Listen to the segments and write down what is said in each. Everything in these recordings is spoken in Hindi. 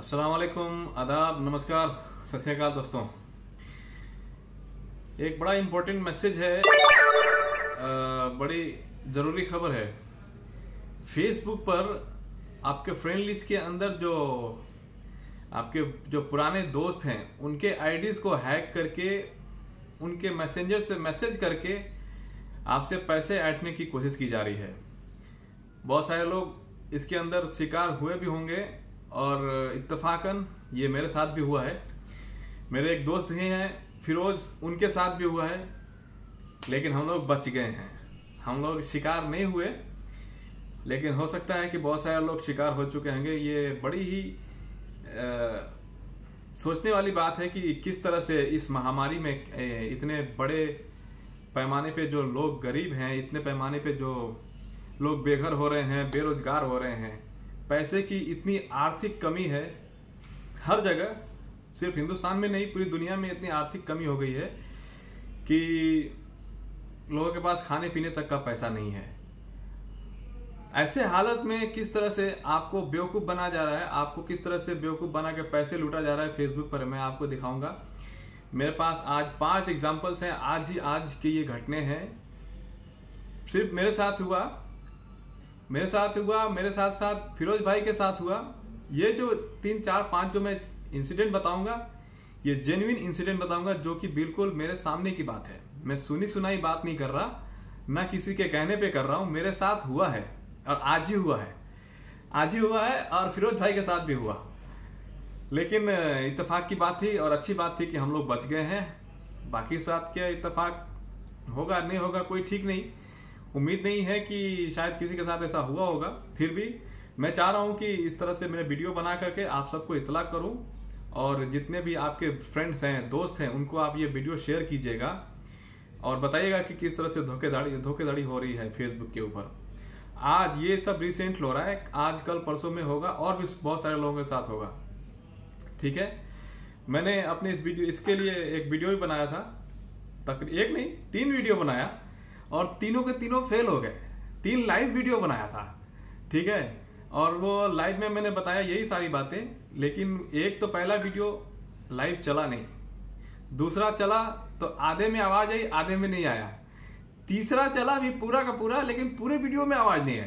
अस्सलाम वालेकुम, आदाब, नमस्कार, सत श्री अकाल दोस्तों। एक बड़ा इम्पोर्टेंट मैसेज है, बड़ी ज़रूरी खबर है। फेसबुक पर आपके फ्रेंड लिस्ट के अंदर आपके जो पुराने दोस्त हैं उनके आईडीज को हैक करके उनके मैसेंजर से मैसेज करके आपसे पैसे ऐंठने की कोशिश की जा रही है। बहुत सारे लोग इसके अंदर शिकार हुए भी होंगे और इत्तफाकन ये मेरे साथ भी हुआ है। मेरे एक दोस्त ही हैं फिरोज, उनके साथ भी हुआ है, लेकिन हम लोग बच गए हैं। हम लोग शिकार नहीं हुए, लेकिन हो सकता है कि बहुत सारे लोग शिकार हो चुके होंगे। ये बड़ी ही सोचने वाली बात है कि किस तरह से इस महामारी में इतने बड़े पैमाने पे जो लोग गरीब हैं, इतने पैमाने पे जो लोग बेघर हो रहे हैं, बेरोजगार हो रहे हैं, पैसे की इतनी आर्थिक कमी है हर जगह, सिर्फ हिंदुस्तान में नहीं पूरी दुनिया में इतनी आर्थिक कमी हो गई है कि लोगों के पास खाने पीने तक का पैसा नहीं है। ऐसे हालत में किस तरह से आपको बेवकूफ बना जा रहा है, आपको किस तरह से बेवकूफ बना के पैसे लूटा जा रहा है फेसबुक पर, मैं आपको दिखाऊंगा। मेरे पास आज 5 एग्जांपल्स हैं, आज की ये घटने हैं। सिर्फ मेरे साथ हुआ, मेरे साथ साथ फिरोज भाई के साथ हुआ। ये जो 3, 4, 5 जो मैं इंसिडेंट बताऊंगा, ये जेन्युइन इंसिडेंट बताऊंगा जो कि बिल्कुल मेरे सामने की बात है। मैं सुनी सुनाई बात नहीं कर रहा, ना किसी के कहने पे कर रहा हूं। मेरे साथ हुआ है और आज ही हुआ है और फिरोज भाई के साथ भी हुआ। लेकिन इत्तेफाक की बात थी और अच्छी बात थी कि हम लोग बच गए हैं। बाकी साथ क्या इत्तेफाक होगा नहीं होगा कोई ठीक नहीं, उम्मीद नहीं है कि शायद किसी के साथ ऐसा हुआ होगा। फिर भी मैं चाह रहा हूं कि इस तरह से मैं वीडियो बना करके आप सबको इतला करूं, और जितने भी आपके फ्रेंड्स हैं, दोस्त हैं, उनको आप ये वीडियो शेयर कीजिएगा और बताइएगा कि किस तरह से धोखेधड़ी हो रही है फेसबुक के ऊपर। आज ये सब रिसेंट हो रहा है, आज कल परसों में होगा और भी बहुत सारे लोगों के साथ होगा। ठीक है, मैंने अपने इसके लिए एक वीडियो भी बनाया था, तकरीबन एक नहीं 3 वीडियो बनाया और तीनों के तीनों फेल हो गए। 3 लाइव वीडियो बनाया था, ठीक है, और वो लाइव में मैंने बताया यही सारी बातें। लेकिन एक तो पहला वीडियो लाइव चला नहीं, दूसरा चला तो आधे में आवाज आई, आधे में नहीं आया, तीसरा चला भी पूरा का पूरा, लेकिन पूरे वीडियो में आवाज नहीं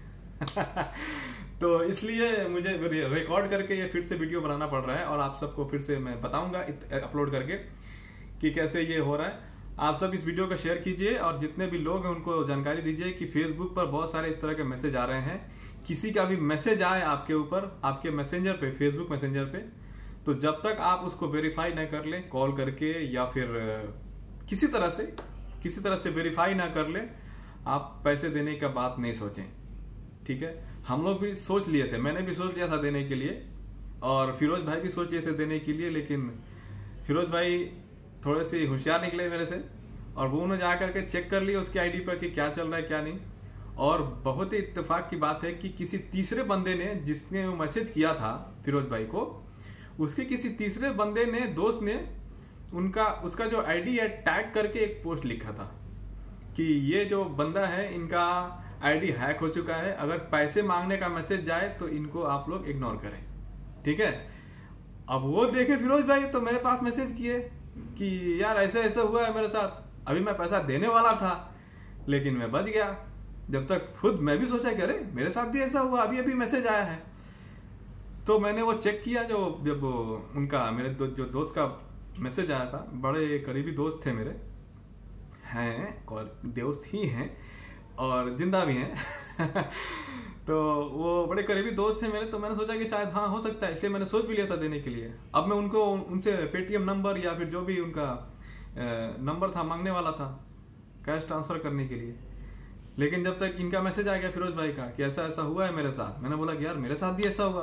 आई। तो इसलिए मुझे रिकॉर्ड करके ये फिर से वीडियो बनाना पड़ रहा है और आप सबको फिर से मैं बताऊंगा अपलोड करके कि कैसे ये हो रहा है। आप सब इस वीडियो को शेयर कीजिए और जितने भी लोग हैं उनको जानकारी दीजिए कि फेसबुक पर बहुत सारे इस तरह के मैसेज आ रहे हैं। किसी का भी मैसेज आए आपके ऊपर, आपके मैसेंजर पे, फेसबुक मैसेंजर पे, तो जब तक आप उसको वेरीफाई न कर ले कॉल करके या फिर किसी तरह से वेरीफाई ना कर ले, आप पैसे देने का बात नहीं सोचें। ठीक है, हम लोग भी सोच लिए थे, मैंने भी सोच लिया था देने के लिए और फिरोज भाई भी सोच लिए थे देने के लिए, लेकिन फिरोज भाई थोड़े से होशियार निकले मेरे से और वो उन्होंने जाकर के चेक कर लिया उसकी आईडी पर कि क्या चल रहा है क्या नहीं। और बहुत ही इत्तेफाक की बात है कि किसी तीसरे बंदे ने, जिसने वो मैसेज किया था फिरोज भाई को, उसके किसी तीसरे बंदे ने, दोस्त ने उसका जो आईडी है टैग करके एक पोस्ट लिखा था कि ये जो बंदा है इनका आईडी हैक हो चुका है, अगर पैसे मांगने का मैसेज जाए तो इनको आप लोग इग्नोर करें। ठीक है, अब वो देखे फिरोज भाई तो मेरे पास मैसेज किए कि यार ऐसा ऐसा हुआ है मेरे साथ, अभी मैं पैसा देने वाला था लेकिन मैं बच गया। जब तक खुद मैं भी सोचा कि अरे मेरे साथ भी ऐसा हुआ, अभी मैसेज आया है। तो मैंने वो चेक किया, जब उनका मेरे जो दोस्त का मैसेज आया था, बड़े करीबी दोस्त थे मेरे, हैं और दोस्त ही हैं और जिंदा भी हैं। तो वो बड़े करीबी दोस्त थे मेरे, तो मैंने सोचा कि शायद हाँ हो सकता है, इसलिए मैंने सोच भी लिया था देने के लिए। अब मैं उनसे पेटीएम नंबर या फिर जो भी उनका नंबर था मांगने वाला था कैश ट्रांसफर करने के लिए। लेकिन जब तक इनका मैसेज आ गया फिरोज भाई का कि ऐसा ऐसा हुआ है मेरे साथ, मैंने बोला कि यार मेरे साथ भी ऐसा हुआ,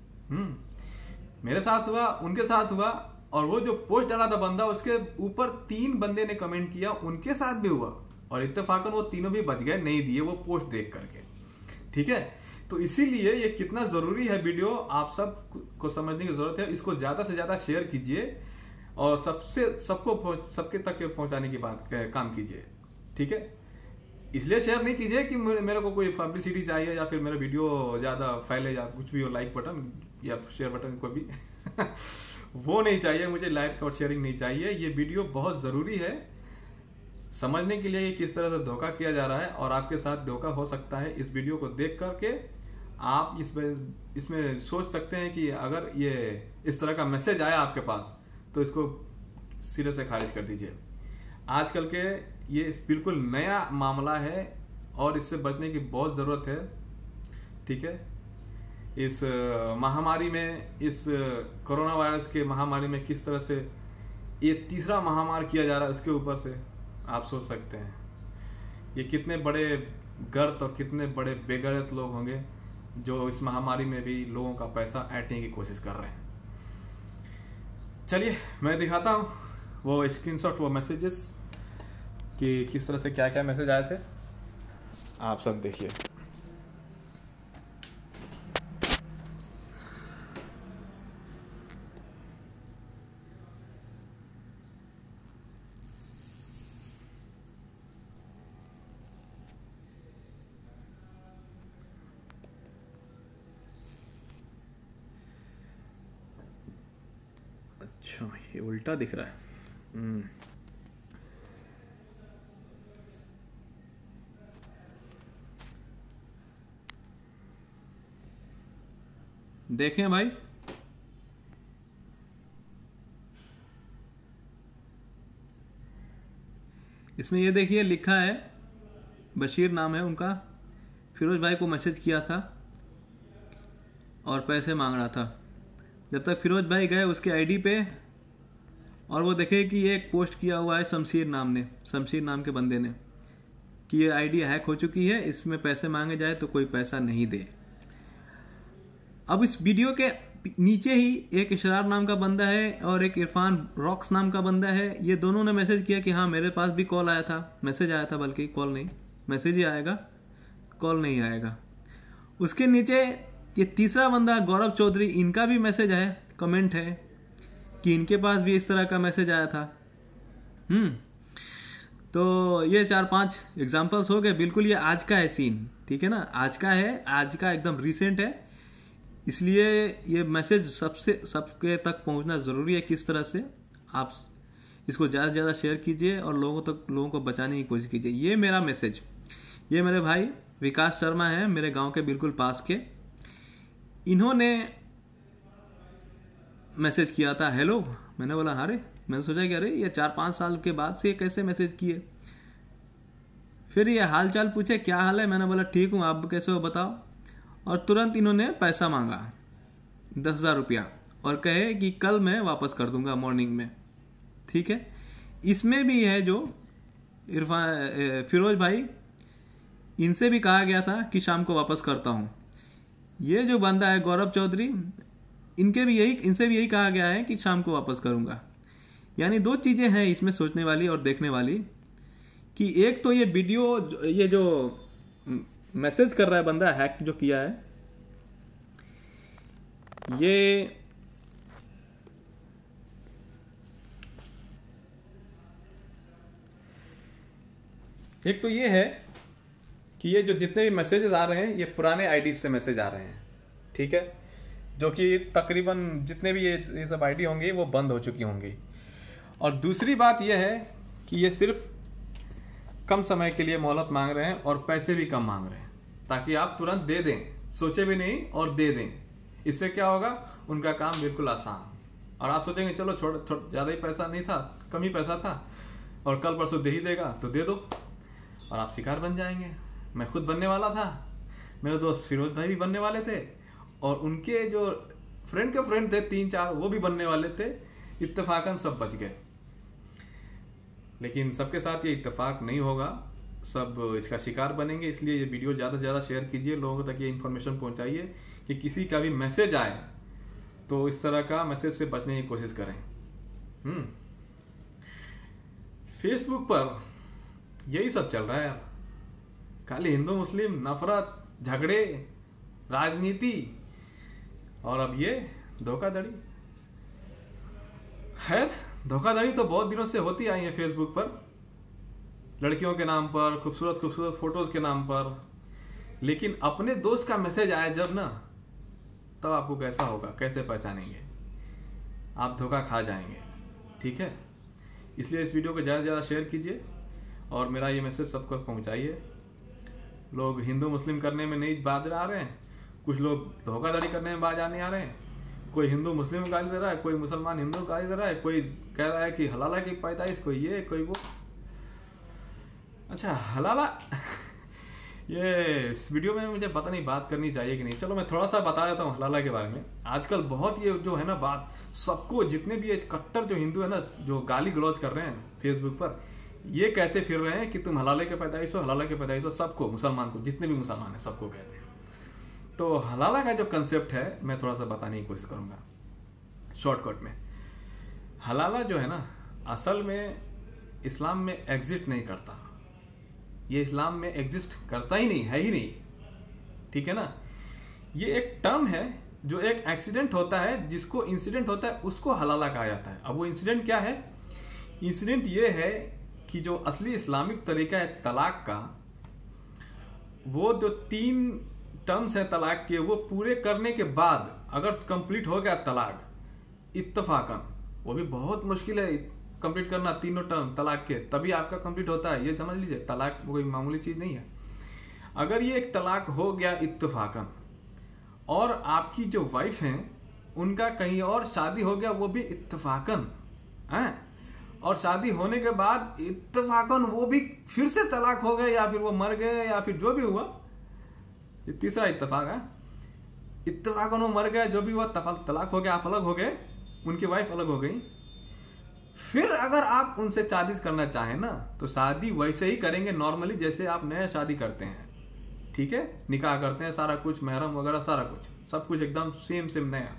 मेरे साथ हुआ, उनके साथ हुआ। और वो जो पोस्ट डाला था बंदा, उसके ऊपर 3 बंदे ने कमेंट किया, उनके साथ भी हुआ और इत्तेफाकन वो तीनों भी बच गए, नहीं दिए वो पोस्ट देख करके। ठीक है, तो इसीलिए ये कितना जरूरी है वीडियो, आप सब को समझने की जरूरत है। इसको ज्यादा से ज्यादा शेयर कीजिए और सबके तक पहुंचाने की काम कीजिए। ठीक है, इसलिए शेयर नहीं कीजिए कि मेरे को कोई पब्लिसिटी चाहिए या फिर मेरा वीडियो ज्यादा फैले या कुछ भी हो, लाइक बटन या शेयर बटन कोई भी वो नहीं चाहिए मुझे, लाइक और शेयरिंग नहीं चाहिए। ये वीडियो बहुत जरूरी है समझने के लिए किस तरह से धोखा किया जा रहा है और आपके साथ धोखा हो सकता है। इस वीडियो को देख करके आप इसमें सोच सकते हैं कि अगर ये इस तरह का मैसेज आया आपके पास तो इसको सिरे से खारिज कर दीजिए। आजकल के ये बिल्कुल नया मामला है और इससे बचने की बहुत जरूरत है। ठीक है, इस महामारी में, इस कोरोना वायरस के महामारी में किस तरह से ये तीसरा महामारी किया जा रहा है, उसके ऊपर से आप सोच सकते हैं ये कितने बड़े गर्त और कितने बड़े बेगैरत लोग होंगे जो इस महामारी में भी लोगों का पैसा ऐंठने की कोशिश कर रहे हैं। चलिए मैं दिखाता हूं वो स्क्रीनशॉट, वो मैसेजेस कि किस तरह से क्या क्या मैसेज आए थे, आप सब देखिए। अच्छा, ये उल्टा दिख रहा है। देखें भाई, इसमें ये देखिए लिखा है, बशीर नाम है उनका, फिरोज भाई को मैसेज किया था और पैसे मांग रहा था। जब तक फिरोज भाई गए उसके आईडी पे और वो देखे कि ये एक पोस्ट किया हुआ है शमशीर नाम के बंदे ने कि ये आईडी हैक हो चुकी है, इसमें पैसे मांगे जाए तो कोई पैसा नहीं दे। अब इस वीडियो के नीचे ही एक इशरार नाम का बंदा है और एक इरफान रॉक्स नाम का बंदा है। ये दोनों ने मैसेज किया कि हाँ मेरे पास भी कॉल आया था, मैसेज आया था, बल्कि कॉल नहीं, मैसेज ही आएगा, कॉल नहीं आएगा। उसके नीचे ये तीसरा बंदा गौरव चौधरी, इनका भी मैसेज है, कमेंट है कि इनके पास भी इस तरह का मैसेज आया था। तो ये 4-5 एग्जाम्पल्स हो गए। बिल्कुल ये आज का है सीन, ठीक है ना, आज का है, आज का एकदम रिसेंट है, इसलिए ये मैसेज सबके तक पहुंचना जरूरी है। किस तरह से आप इसको ज़्यादा से ज़्यादा शेयर कीजिए और लोगों को बचाने की कोशिश कीजिए। ये मेरा मैसेज, ये मेरे भाई विकास शर्मा हैं, मेरे गांव के बिल्कुल पास के, इन्होंने मैसेज किया था, हेलो। मैंने बोला अरे, मैंने सोचा कि अरे ये 4-5 साल के बाद से कैसे मैसेज किए। फिर ये हाल चाल पूछे, क्या हाल है, मैंने बोला ठीक हूँ, आप कैसे हो बताओ। और तुरंत इन्होंने पैसा मांगा 10,000 रुपया और कहे कि कल मैं वापस कर दूंगा मॉर्निंग में। ठीक है, इसमें भी है जो फिरोज भाई, इनसे भी कहा गया था कि शाम को वापस करता हूं। ये जो बंदा है गौरव चौधरी, इनसे भी यही कहा गया है कि शाम को वापस करूंगा। यानी 2 चीजें हैं इसमें सोचने वाली और देखने वाली कि एक तो ये वीडियो, ये जो मैसेज कर रहा है बंदा, हैक जो किया है, ये एक तो ये है कि ये जो जितने भी मैसेजेस आ रहे हैं ये पुराने आईडी से मैसेज आ रहे हैं। ठीक है, जो कि तकरीबन जितने भी ये सब आईडी होंगे वो बंद हो चुकी होंगी। और दूसरी बात यह है कि ये सिर्फ कम समय के लिए मोहलत मांग रहे हैं और पैसे भी कम मांग रहे हैं ताकि आप तुरंत दे दें, सोचे भी नहीं और दे दें। इससे क्या होगा, उनका काम बिल्कुल आसान। और आप सोचेंगे चलो ज्यादा ही पैसा नहीं था, कम ही पैसा था और कल परसों दे ही देगा तो दे दो, और आप शिकार बन जाएंगे। मैं खुद बनने वाला था, मेरे दोस्त फिरोज भाई भी बनने वाले थे और उनके जो फ्रेंड के फ्रेंड थे 3-4 वो भी बनने वाले थे। इत्तेफाकन सब बच गए, लेकिन सबके साथ ये इत्तेफाक नहीं होगा, सब इसका शिकार बनेंगे। इसलिए ये वीडियो ज़्यादा से ज़्यादा शेयर कीजिए, लोगों तक ये इन्फॉर्मेशन पहुंचाइए कि किसी का भी मैसेज आए तो इस तरह का मैसेज से बचने की कोशिश करें। फेसबुक पर यही सब चल रहा है यार, खाली हिंदू मुस्लिम नफरत, झगड़े, राजनीति और अब ये धोखाधड़ी। खैर, धोखाधड़ी तो बहुत दिनों से होती आई है फेसबुक पर, लड़कियों के नाम पर, खूबसूरत खूबसूरत फोटोज के नाम पर। लेकिन अपने दोस्त का मैसेज आया जब ना, तब आपको कैसा होगा, कैसे पहचानेंगे? आप धोखा खा जाएंगे। ठीक है, इसलिए इस वीडियो को ज़्यादा से ज़्यादा शेयर कीजिए और मेरा ये मैसेज सबको पहुंचाइए। लोग हिंदू मुस्लिम करने में नहीं बाज आ रहे हैं, कुछ लोग धोखाधड़ी करने में बाज आने आ रहे हैं। कोई हिंदू मुस्लिम को गाली दे रहा है, कोई मुसलमान हिंदू को गाली दे रहा है, कोई कह रहा है कि हलाला की पैदाइश, कोई ये कोई वो। अच्छा, हलाला ये इस वीडियो में मुझे पता नहीं बात करनी चाहिए कि नहीं। चलो मैं थोड़ा सा बता देता हूँ हलाला के बारे में। आजकल बहुत ये जो है ना बात, सबको जितने भी कट्टर जो हिंदू है ना, जो गाली गलौज कर रहे हैं फेसबुक पर, ये कहते फिर रहे हैं कि तुम हलाले के पैदाइश हो, हलाला के पैदाइश हो। सबको, मुसलमान को, जितने भी मुसलमान है सबको कहते हैं। तो हलाला का जो कंसेप्ट है मैं थोड़ा सा बताने की कोशिश करूंगा शॉर्टकट में। हलाला जो है ना, असल में इस्लाम में एग्जिस्ट नहीं करता। ये इस्लाम में एग्जिस्ट करता ही नहीं, है ही नहीं। ठीक है ना, ये एक टर्म है जो एक एक्सीडेंट होता है, जिसको इंसिडेंट होता है उसको हलाला कहा जाता है। अब वो इंसिडेंट क्या है? इंसिडेंट ये है कि जो असली इस्लामिक तरीका है तलाक का, वो जो 3 टर्म्स है तलाक के, वो पूरे करने के बाद अगर कंप्लीट हो गया तलाक इत्तफाकन, वो भी बहुत मुश्किल है कंप्लीट करना, तीनों टर्म तलाक के, तभी आपका कंप्लीट होता है। ये समझ लीजिए, तलाक कोई मामूली चीज नहीं है। अगर ये एक तलाक हो गया इत्तफाकन और आपकी जो वाइफ है उनका कहीं और शादी हो गया, वो भी इत्तफाकन है, और शादी होने के बाद इत्तफाकन वो भी फिर से तलाक हो गए, या फिर वो मर गए, या फिर जो भी हुआ, ये तीसरा इत्तफाक है। इत्तफाकन वो मर गए, जो भी हुआ, तलाक हो गया, आप अलग हो गए, उनकी वाइफ अलग हो गई। फिर अगर आप उनसे शादी करना चाहें ना, तो शादी वैसे ही करेंगे नॉर्मली जैसे आप नया शादी करते हैं। ठीक है, निकाह करते हैं, सारा कुछ, महरम वगैरह सारा कुछ, सब कुछ एकदम सेम नया।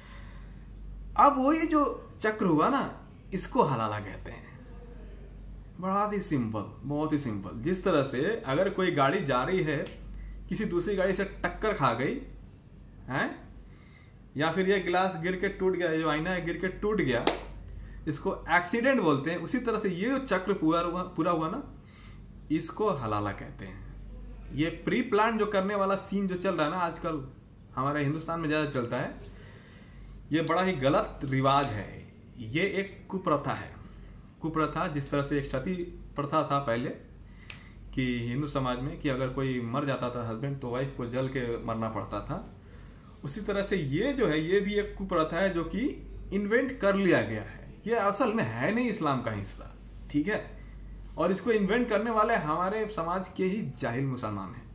अब वो ये जो चक्र हुआ ना, इसको हलाला कहते हैं। बड़ा ही सिंपल, बहुत ही सिंपल। जिस तरह से अगर कोई गाड़ी जा रही है, किसी दूसरी गाड़ी से टक्कर खा गई है, या फिर ये गिलास गिर के टूट गया, जो आईना है गिर के टूट गया, इसको एक्सीडेंट बोलते हैं। उसी तरह से ये जो चक्र पूरा हुआ ना, इसको हलाला कहते हैं। ये प्री प्लान जो करने वाला सीन जो चल रहा है ना आजकल, हमारे हिंदुस्तान में ज्यादा चलता है, ये बड़ा ही गलत रिवाज है। ये एक कुप्रथा है। कुप्रथा, जिस तरह से एक सती प्रथा था पहले कि हिंदू समाज में, कि अगर कोई मर जाता था हस्बैंड, तो वाइफ को जल के मरना पड़ता था। उसी तरह से ये जो है, ये भी एक कुप्रथा है जो कि इन्वेंट कर लिया गया है। ये असल में है नहीं इस्लाम का हिस्सा। ठीक है, और इसको इन्वेंट करने वाले हमारे समाज के ही जाहिल मुसलमान हैं।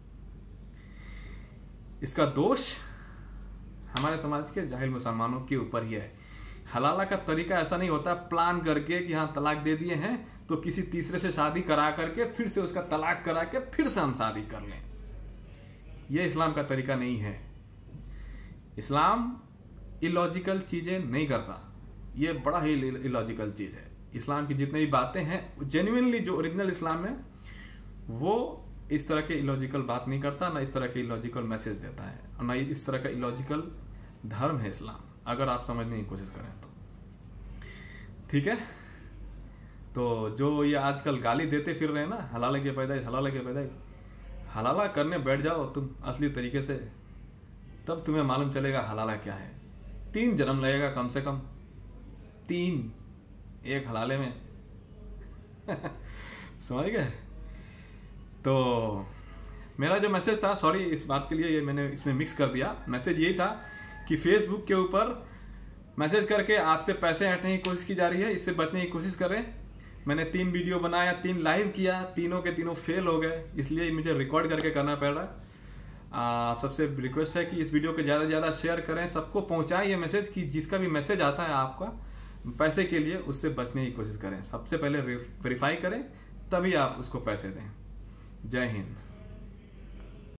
इसका दोष हमारे समाज के जाहिल मुसलमानों के ऊपर ही है। हलाला का तरीका ऐसा नहीं होता प्लान करके कि हाँ तलाक दे दिए हैं तो किसी तीसरे से शादी करा करके फिर से उसका तलाक करा के फिर से हम शादी कर लें। यह इस्लाम का तरीका नहीं है। इस्लाम इलॉजिकल चीजें नहीं करता। ये बड़ा ही इलॉजिकल चीज है। इस्लाम की जितनी भी बातें हैं, जेन्युइनली जो ओरिजिनल इस्लाम है, वो इस तरह के इलॉजिकल बात नहीं करता, ना इस तरह के इलॉजिकल मैसेज देता है, और ना इस तरह का इलॉजिकल धर्म है इस्लाम, अगर आप समझने की कोशिश करें तो। ठीक है, तो जो ये आजकल गाली देते फिर रहे हैं ना, हलाला के पैदाइश, हलाला के पैदाइश, हलाला करने बैठ जाओ तुम असली तरीके से, तब तुम्हें मालूम चलेगा हलाला क्या है। 3 जन्म लगेगा कम से कम, 3 एक हलाले में समझ गए। तो मेरा जो मैसेज था, सॉरी इस बात के लिए, ये मैंने इसमें मिक्स कर दिया। मैसेज यही था कि फेसबुक के ऊपर मैसेज करके आपसे पैसे हटने की कोशिश की जा रही है, इससे बचने की कोशिश करें। मैंने 3 वीडियो बनाया, 3 लाइव किया, तीनों के तीनों फेल हो गए, इसलिए मुझे रिकॉर्ड करके करना पड़ रहा है। सबसे रिक्वेस्ट है कि इस वीडियो को ज्यादा से ज्यादा शेयर करें, सबको पहुंचाएं ये मैसेज, कि जिसका भी मैसेज आता है आपका पैसे के लिए, उससे बचने की कोशिश करें। सबसे पहले वेरीफाई करें, तभी आप उसको पैसे दें। जय हिंद।